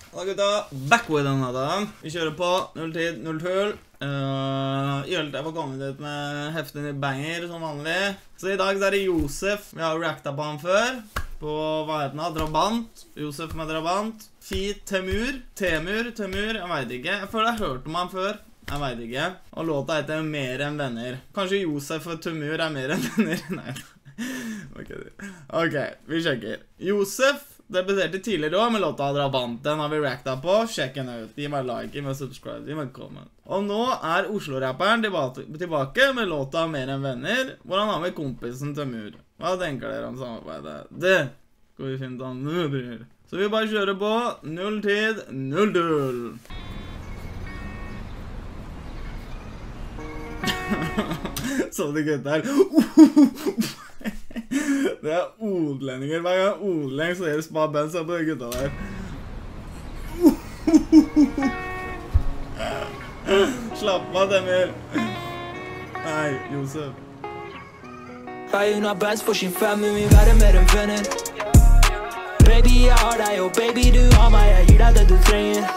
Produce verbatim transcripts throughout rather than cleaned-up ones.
Da gutta, back with another. Vi kjører på, null tid, null tull. Uh, Gjølt jeg får kommet ut med heftige banger som vanlig. Så i dag er det Josef. Vi har reactet på han før. På hva heter han? Drabant. Josef med Drabant. Feat Temur. Temur, Temur, jeg vet ikke. Jeg føler jeg har hørt om han før. Jeg vet ikke. Og låta heter Mer enn venner. Kanskje Josef og Temur er mer enn venner? Nei. Ok, vi sjekker. Josef debuterte tidligere også med låta Drabant. Den har vi reactet på. Sjekk den ut. Gi meg like, gi meg subscribe, gi meg comment. Og nå er Oslo-rapperen tilbake med låta Mer enn venner, hvor han har med kompisen Temur. Hva tenker dere om samarbeidet? Det skal vi finne av nå, bror. Så vi bare kjører på. Null tid, null dull. Så de gutta her. Det er odlendinger. Hver gang odleng så gjør spa band, så på de gutta der. Slapp av, Temur. Nei, Josef. Jeg er not best for sin fem, men vi være mer enn venner. Baby, jeg har deg, og baby, du har meg, jeg gir deg det du trenger.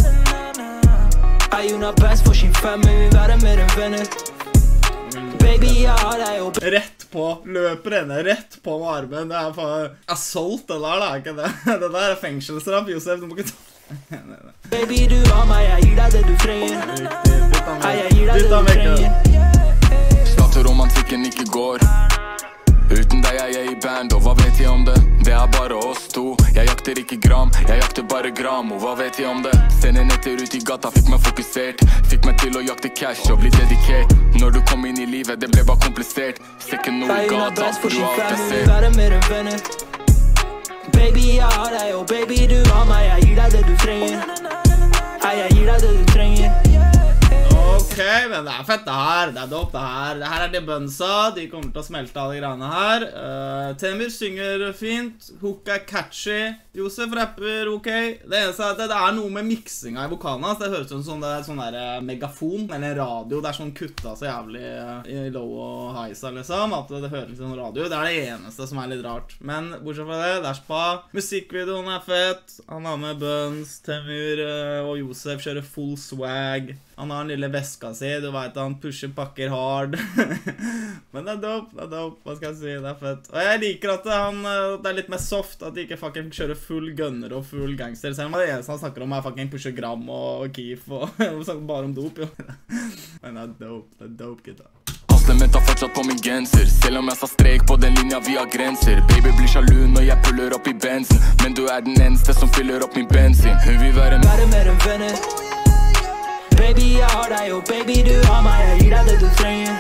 Jeg er not best for sin fem, men vi være mer enn venner. Baby, jeg har deg, og rett på, løper henne, rett på med armen. Det er for assault, det der, da, ikke det? Det der er fengselsstraff, Josef, du må ikke ta. Baby, du har meg, jeg gir deg det du trenger. Jeg gir deg det du trenger. Snakker romantikken ikke går. Uten deg er jeg i band, og hva vet jeg om det? Det er bare oss to. Jeg jakter ikke gram, jeg jakter bare gram, og hva vet jeg om det? Sende netter ut i gata fikk meg fokusert. Fikk meg til å jakte cash og bli dedikert. Når du kom inn i livet, det ble bare komplisert. Ser ikke noe i gata, for du har alt jeg ser. Være mer enn venner. Baby, jeg har deg, og baby, du har meg, jeg gir deg det du trenger. Jeg gir deg det du trenger. Ok, men det er fett det her, det er dope det her. Det her er de bønsa, de kommer til å smelte alle greiene her. uh, Temur synger fint, hook er catchy, Josef rapper ok. Det eneste er at det er noe med mixinga i vokalene, så det høres ut som det er sånn der uh, megafon, eller radio. Det er sånn kutta så jævlig uh, i low og high-sa liksom, at det høres ut som radio. Det er det eneste som er litt rart. Men bortsett fra det, det er spa. Musikkvideoen er fett, han har med bøns, Temur uh, og Josef kjører full swag. Han har en lille veska si, du vet han pusher pakker hard. Men det er dope, det er dope, hva skal jeg si, det er fett. Og jeg liker at han, det er litt mer soft, at de ikke fucking kjører full gunner og full gangster. Selv om det eneste han snakker om er fucking pusher gram og keef og snakker bare om dop, jo. Men det er dope, det er dope, gutta. Haslemet har fortsatt på min genser. Selv om jeg sa strek på den linja vi har grenser. Baby blir sjalu når jeg puller opp i bensin. Men du er den eneste som fyller opp min bensin. Hun vil være Være mer enn venner. Baby, jeg har deg, og baby, du har meg, jeg gir deg det du trenger.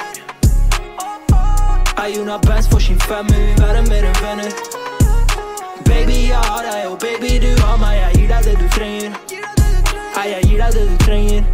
Jeg er not best for sin fem, men vi være mer enn venner. Baby, jeg har deg, og baby, du har meg, jeg gir deg det du trenger. Jeg gir deg det du trenger.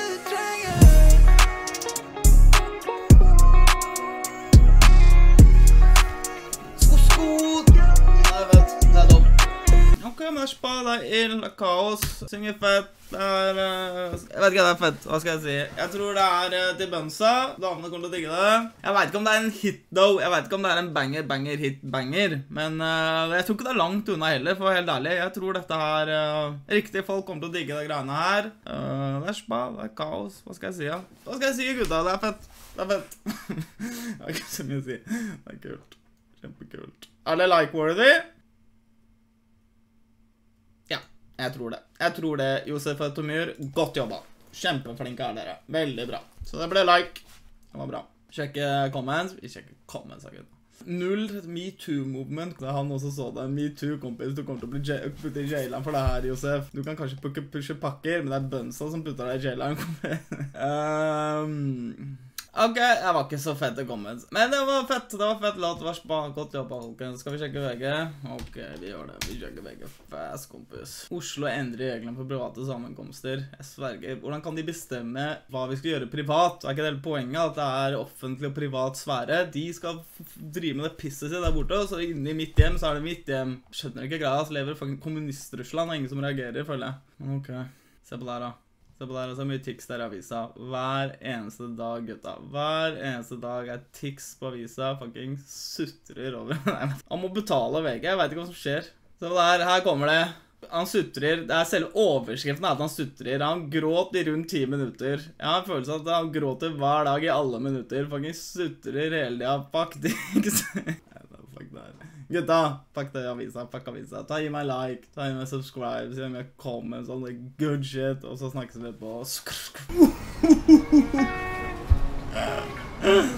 Ok, men det er spa, det er ild, det er kaos, synger fett, det er, uh, jeg vet ikke, det er fett, hva skal jeg si? Jeg tror det er uh, til bønsa, damene kommer til å digge det. Jeg vet ikke om det er en hit though, jeg vet ikke om det er en banger, banger, hit, banger, men uh, jeg tror ikke det er langt unna heller, for helt ærlig. Jeg tror dette her, uh, riktige folk kommer til å digge de greiene her. Uh, det er spa, det er kaos, hva skal jeg si, ja? Hva skal jeg si, gutta? Det er fett, det er fett. Jeg har ikke så mye å si, det er kult, kjempekult. Er det like-worthy? Jeg tror det. Jeg tror det, Josef og Temur. Godt jobba. Kjempeflinke er dere. Veldig bra. Så det ble like. Det var bra. Sjekke comments. Vi sjekker comments, akkurat. Null MeToo-movement. Det er han også så det. MeToo-kompis. Du kommer til å bli putte i jailen for det her, Josef. Du kan kanskje pushe pakker, men det er bønsa som putter deg i jailen. um... Ok, jeg var ikke så fett i comments. Men det var fett, det var fett låt, det var spa, godt jobba, folkens. Skal vi sjekke V G? Ok, vi gjør det, vi sjekker V G fast, kompis. Oslo endrer reglene for private sammenkomster. Jeg sverger, hvordan kan de bestemme hva vi skal gjøre privat? Er ikke det hele poenget at det er offentlig og privat sfære? De skal drive med det pisset sitt der borte, og så inne i mitt hjem, så er det mitt hjem. Skjønner ikke greia, så lever faktisk kommunist-Russland, og ingen som reagerer, føler jeg. Men ok, se på der da. Se på der, og så er mye tics der i avisa. Hver eneste dag, gutta. Hver eneste dag er tics på avisa. Fucking sutrer over. Han må betale V G, jeg vet ikke hva som skjer. Se på der, her kommer det. Han sutrer. Det er selve overskriften at han sutrer. Han gråt i rundt ti minutter. Jeg har en følelse av at han gråter hver dag i alle minutter. Fucking sutrer hele tida. Fuck det. Fuck det her. Gutta, fuck det avisa. Fuck avisa. Ta i meg like. Ta i meg subscribe. Gi meg comments. All the good shit. Og så snakkes vi på.